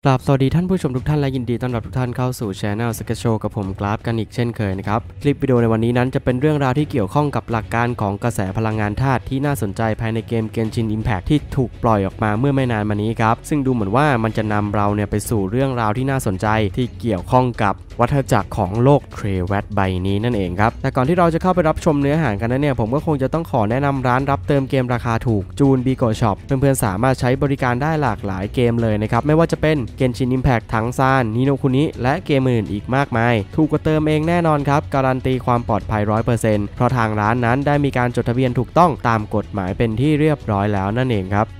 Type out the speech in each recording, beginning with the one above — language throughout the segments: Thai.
สวัสดีท่านผู้ชมทุกท่านและยินดีต้อนรับทุกท่านเข้าสู่ Channel Sketch Show กับผมกราฟกันอีกเช่นเคยนะครับคลิปวิดีโอในวันนี้นั้นจะเป็นเรื่องราวที่เกี่ยวข้องกับหลักการของกระแสพลังงานธาตุที่น่าสนใจภายในเกม Genshin Impact ที่ถูกปล่อยออกมาเมื่อไม่นานมานี้ครับซึ่งดูเหมือนว่ามันจะนำเราไปสู่เรื่องราวที่น่าสนใจที่เกี่ยวข้องกับวัฏจักรของโลกเทรแวตใบนี้นั่นเองครับแต่ก่อนที่เราจะเข้าไปรับชมเนื้อหากันนั้นผมก็คงจะต้องขอแนะนำร้านรับเติมเกมราคาถูกจูน Bigo Shop เพื่อนๆสามารถใช้บริการได้หลากหลายเกมเลยนะครับไม่ว่าจะเป็น Genshin Impact ทั้งซานนิโนคุนิและเกมอื่นอีกมากมายถูกกว่าเติมเองแน่นอนครับการันตีความปลอดภัย 100% เพราะทางร้านนั้นได้มีการจดทะเบียนถูกต้องตามกฎหมายเป็นที่เรียบร้อยแล้วนั่นเองครับ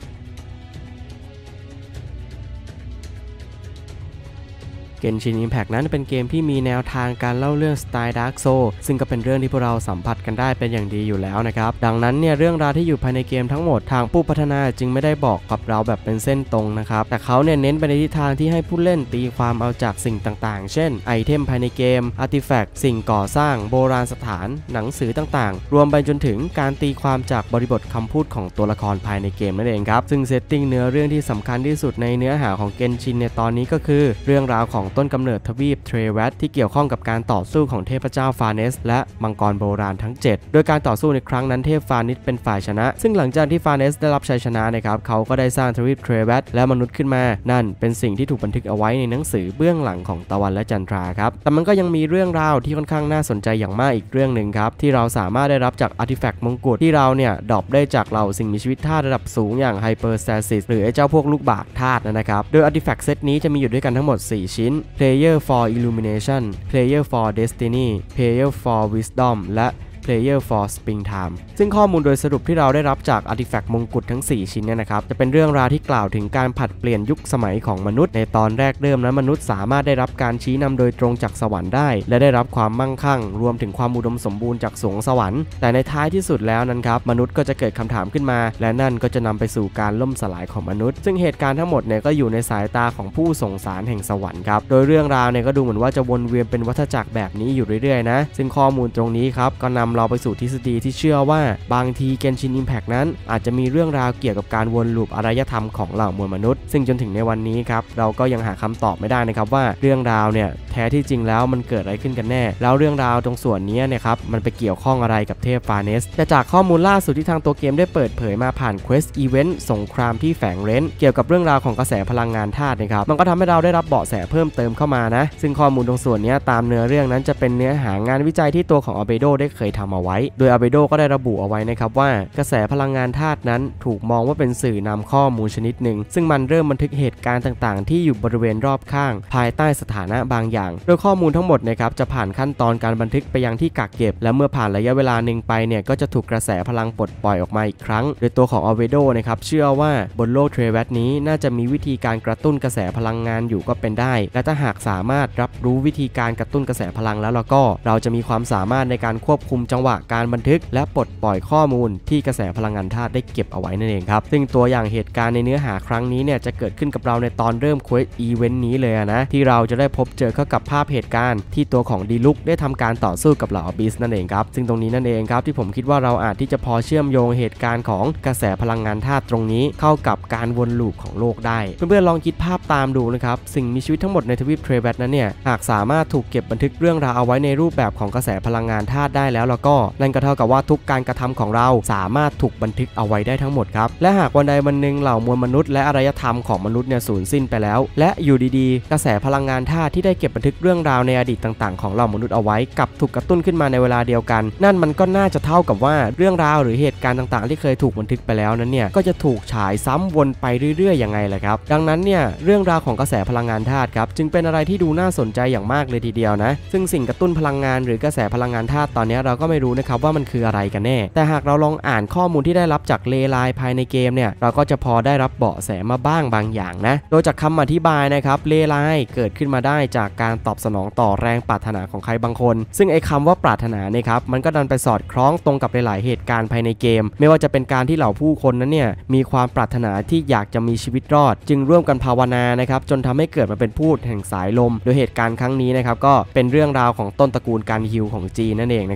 Genshin Impact นั้นเป็นเกมที่มีแนวทางการเล่าเรื่องสไตล์ Dark Souls ซึ่งก็เป็นเรื่องที่พวกเราสัมผัสกันได้เป็นอย่างดีอยู่แล้วนะครับดังนั้นเรื่องราวที่อยู่ภายในเกมทั้งหมดทางผู้พัฒนาจึงไม่ได้บอกกับเราแบบเป็นเส้นตรงนะครับแต่เขาเน้นไปในทิศทางที่ให้ผู้เล่นตีความเอาจากสิ่งต่างๆเช่นไอเทมภายในเกมอาร์ติแฟกต์สิ่งก่อสร้างโบราณสถานหนังสือต่างๆรวมไปจนถึงการตีความจากบริบทคำพูดของตัวละครภายในเกมนั่นเองครับซึ่งเซตติ้งเนื้อเรื่องที่สำคัญที่สุดในเนื้อหาของ Genshin ในตอนนี้ก็คือเรื่องราวของต้นกำเนิดทวีปเทรแวตที่เกี่ยวข้องกับการต่อสู้ของเทพเจ้าฟาเนสและมังกรโบราณทั้ง7โดยการต่อสู้ในครั้งนั้นเทพฟานิสเป็นฝ่ายชนะซึ่งหลังจากที่ฟาเนสได้รับชัยชนะนะครับเขาก็ได้สร้างทวีปเทรแวตและมนุษย์ขึ้นมานั่นเป็นสิ่งที่ถูกบันทึกเอาไว้ในหนังสือเบื้องหลังของตะวันและจันทราครับแต่มันก็ยังมีเรื่องราวที่ค่อนข้างน่าสนใจอย่างมากอีกเรื่องหนึ่งครับที่เราสามารถได้รับจากอาร์ติแฟกต์มงกุฎที่เราดรอปได้จากเหล่าสิ่งมีชีวิตธาตุระดับสูงอย่างไฮเปอร์สแตซิสหรือไอ้เจ้าพวกลูกบากธาตุนะครับโดยอาร์ติแฟกต์เซตนี้จะมีอยู่ด้วยกันทั้งหมด4ชิ้น Player for Illumination Player for Destiny Player for Wisdom และ Player for Springtime ซึ่งข้อมูลโดยสรุปที่เราได้รับจากอาร์ติแฟกต์มงกุฎทั้ง4ชิ้นนะครับจะเป็นเรื่องราวที่กล่าวถึงการผัดเปลี่ยนยุคสมัยของมนุษย์ในตอนแรกเริ่มนั้นมนุษย์สามารถได้รับการชี้นำโดยตรงจากสวรรค์ได้และได้รับความมั่งคั่งรวมถึงความอุดมสมบูรณ์จากสวงสวรรค์แต่ในท้ายที่สุดแล้วนั้นครับมนุษย์ก็จะเกิดคำถามขึ้นมาและนั่นก็จะนำไปสู่การล่มสลายของมนุษย์ซึ่งเหตุการณ์ทั้งหมดก็อยู่ในสายตาของผู้ส่งสารแห่งสวรรค์ครับโดยเรื่องราวก็ดูเหมือนว่าจะวนเวียนเป็นวัฏจักรแบบนี้อยู่เรื่อยๆนะซึ่งข้อมูลตรงนี้ครับก็นำเราไปสู่ทฤษฎีที่เชื่อว่าบางที Genshin Impact นั้นอาจจะมีเรื่องราวเกี่ยวกับการวนลูปอารยธรรมของเหล่ามวลมนุษย์ซึ่งจนถึงในวันนี้ครับเราก็ยังหาคำตอบไม่ได้นะครับว่าเรื่องราวแท้ที่จริงแล้วมันเกิดอะไรขึ้นกันแน่แล้วเรื่องราวตรงส่วนนี้ครับมันไปเกี่ยวข้องอะไรกับเทพฟาเนสแต่จากข้อมูลล่าสุดที่ทางตัวเกมได้เปิดเผยมาผ่าน Quest Event สงครามที่แฝงเร้นเกี่ยวกับเรื่องราวของกระแสพลังงานธาตุนะครับมันก็ทำให้เราได้รับเบาะแสเพิ่มเติมเข้ามานะซึ่งข้อมูลตรงส่วนนี้ตามเนื้อเรื่องนั้นจะเป็นเนื้อหางานวิจัยที่ตัวของอาเบโดได้เคยทำเอาไว้โดยอาเบโดก็ได้ระบุเอาไว้นะครับว่ากระแสพลังงานธาตุนั้นถูกมองว่าเป็นสื่อนำข้อมูลชนิดหนึ่งซึ่งมันเริ่มบันทึกเหตุการณ์ต่างๆที่อยู่บริเวณรอบข้างภายใต้สถานะบางอย่างโดยข้อมูลทั้งหมดนะครับจะผ่านขั้นตอนการบันทึกไปยังที่กักเก็บและเมื่อผ่านระยะเวลาหนึ่งไปก็จะถูกกระแสพลังปลดปล่อยออกมาอีกครั้งโดยตัวของอาเวโดนะครับเชื่อว่าบนโลกเทรแวตนี้น่าจะมีวิธีการกระตุ้นกระแสพลังงานอยู่ก็เป็นได้และถ้าหากสามารถรับรู้วิธีการกระตุ้นกระแสพลังแล้วก็เราจะมีความสามารถในการควบคุมจังหวะการบันทึกและปลดปล่อยข้อมูลที่กระแสพลังงานธาตุได้เก็บเอาไว้นั่นเองครับซึ่งตัวอย่างเหตุการณ์ในเนื้อหาครั้งนี้จะเกิดขึ้นกับเราในตอนเริ่ม Quest Event นี้เลยนะที่เราจะได้พบเจอเข้ากับภาพเหตุการณ์ที่ตัวของดีลุกได้ทำการต่อสู้กับเหล่าอบิสนั่นเองครับซึ่งตรงนี้นั่นเองครับที่ผมคิดว่าเราอาจที่จะพอเชื่อมโยงเหตุการณ์ของกระแสพลังงานธาตุตรงนี้เข้ากับการวนลูปของโลกได้เพื่อนๆลองคิดภาพตามดูนะครับสิ่งมีชีวิตทั้งหมดในทวีปเทรแวตนั้นหากสามารถถูกเก็บบันทึกเรื่องราวเอาไว้ในรูปแบบของกระแสพลังงานธาตุได้แล้วก็นั่นก็เท่ากับว่าทุกการกระทำของเราสามารถถูกบันทึกเอาไว้ได้ทั้งหมดครับและหากวันใดวันหนึ่งเหล่ามวลมนุษย์และอารยธรรมของมนุษย์สูญสิ้นไปแล้วและอยู่ดีๆกระแสพลังงานธาตุที่ได้เก็บบันทึกเรื่องราวในอดีตต่างๆของเหล่ามนุษย์เอาไว้กับถูกกระตุ้นขึ้นมาในเวลาเดียวกันนั่นมันก็น่าจะเท่ากับว่าเรื่องราวหรือเหตุการณ์ต่างๆที่เคยถูกบันทึกไปแล้วนั้นก็จะถูกฉายซ้ำวนไปเรื่อยๆยังไงล่ะครับดังนั้นเรื่องราวของกระแสพลังงานธาตุครับจึงเป็นอะไรที่ดูน่าสนใจอย่างมากเลยทีเดียวนะซึ่งสิ่งกระตุ้นพลังงานหรือกระแสพลังงานธาตุตอนนี้เราก็ไม่รู้นะครับว่ามันคืออะไรกันแน่แต่หากเราลองอ่านข้อมูลที่ได้รับจากเลไลน์ภายในเกมเราก็จะพอได้รับเบาะแสมาบ้างบางอย่างนะโดยจากคำอธิบายนะครับเลไลน์เกิดขึ้นมาได้จากการตอบสนองต่อแรงปรารถนาของใครบางคนซึ่งไอ้คำว่าปรารถนาครับมันก็ดันไปสอดคล้องตรงกับหลายๆเหตุการณ์ภายในเกมไม่ว่าจะเป็นการที่เหล่าผู้คนนั้นมีความปรารถนาที่อยากจะมีชีวิตรอดจึงร่วมกันภาวนานะครับจนทำให้เกิดมาเป็นพูดแห่งสายลมโดยเหตุการณ์ครั้งนี้นะครับก็เป็นเรื่องราวของต้นตระกูลการฮิวของจีนนั่นเองนะครับและถ้า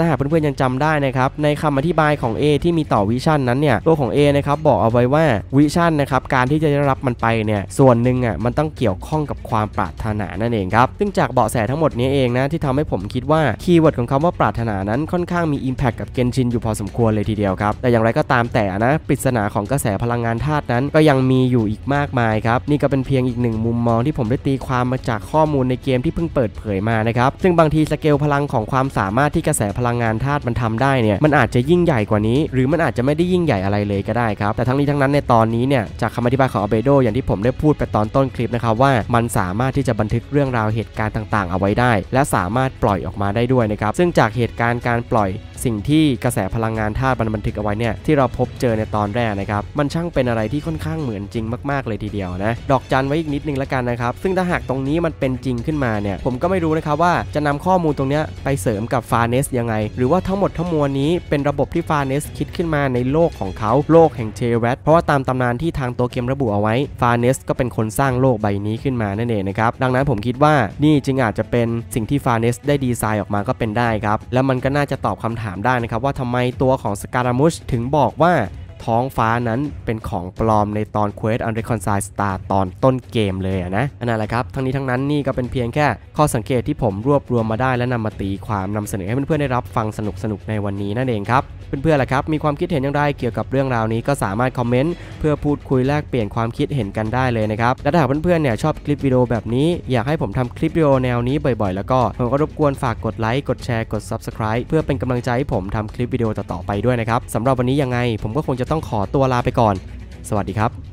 หากเพื่อนๆยังจำได้นะครับในคำอธิบายของ A ที่มีต่อวิชั่นนั้นเนี่ยตัวของ A นะครับบอกเอาไว้ว่าวิชั่นนะครับการที่จะได้รับมันไปเนี่ยส่วนหนึ่งมันต้องเกี่ยวข้องกับความปรารถนานั่นเองครับซึ่งจากเบาะแสทั้งหมดนี้เองนะที่ทำให้ผมคิดว่าคีย์เวิร์ดของคำว่าปรารถนานั้นค่อนข้างมี Impact กับเกนชินอยู่พอสมควรเลยทีเดียวครับแต่อย่างไรก็ตามแต่นะปริศนาของกระแสพลังงานธาตุนั้นก็ยังมีอยู่อีกมากมายครับนี่ก็เป็นเพียงอีกหนึ่งมุมมองที่ผมได้ตีความมาจากข้อมูลในเกมที่เพิ่งเปิดเผยมานะครับซึ่งบางทีสเกลพลังของความสามารถที่กระแสพลังงานธาตุมันทำได้เนี่ยมันอาจจะยิ่งใหญ่กว่านี้หรือมันอาจจะไม่ได้ยิ่งใหญ่อะไรเลยก็ได้ครับแต่ทั้งนี้ทั้งนั้นในตอนนี้เนี่ยจากคำอธิบายของอาเบโดอย่างที่ผมได้พูดไปตอนต้นคลิปนะครับว่ามันสามารถที่จะบันทึกเรื่องราวเหตุการณ์ต่างๆเอาไว้ได้และสามารถปล่อยออกมาได้ด้วยนะครับซึ่งจากเหตุการณ์การปล่อยสิ่งที่กระแสพลังงานธาตุมันบันทึกเอาไว้เนี่ยที่เราพบเจอในตอนแรกนะครับมันช่างเป็นอะไรที่ค่อนข้างเหมือนจริงมากๆเลยทีเดียวนะดอกจันไว้อีกนิดนึงแล้วกันนะครับซึ่งถ้าหากตรงนี้มันเป็นจริงขึ้นมาเนี่ยผมก็ไม่รู้นะครับว่าจะนำข้อมูลตรงนี้ไปเสริมกับฟาเนสยังไงหรือว่าทั้งหมดทั้งมวลนี้เป็นระบบที่ฟาเนสคิดขึ้นมาในโลกของเขาโลกแห่งเทเวตเพราะว่าตามตำนานที่ทางตัวเกมระบุเอาไว้ฟาเนสก็เป็นคนสร้างโลกใบนี้ขึ้นมานั่นเองนะครับดังนั้นผมคิดว่านี่จึงอาจจะเป็นสิ่งที่ฟาเนสได้ดีไซน์ออกมาก็เป็นได้ครับแล้วมันก็น่าจะตอบคำถามได้นะครับว่าทำไมตัวของสการามุชถึงบอกว่าท้องฟ้านั้นเป็นของปลอมในตอน Quest Unreconciled Star ตอนต้นเกมเลยนะนั่นแหละครับทั้งนี้ทั้งนั้นนี่ก็เป็นเพียงแค่ข้อสังเกตที่ผมรวบรวมมาได้และนำมาตีความนำเสนอให้เพื่อนๆได้รับฟังสนุกๆในวันนี้นั่นเองครับเพื่อนๆล่ะครับมีความคิดเห็นอย่างไรเกี่ยวกับเรื่องราวนี้ก็สามารถคอมเมนต์เพื่อพูดคุยแลกเปลี่ยนความคิดเห็นกันได้เลยนะครับและถ้าหากเพื่อนๆเนี่ยชอบคลิปวิดีโอแบบนี้อยากให้ผมทำคลิปวิดีโอแนวนี้บ่อยๆแล้วก็ผมก็รบกวนฝากกดไลค์กดแชร์กด Subscribe เพื่อเป็นกำลังใจให้ผมทำคลิปวิดีโอต่อๆไปด้วยนะครับสำหรับวันนี้ยังไงผมก็คงจะต้องขอตัวลาไปก่อนสวัสดีครับ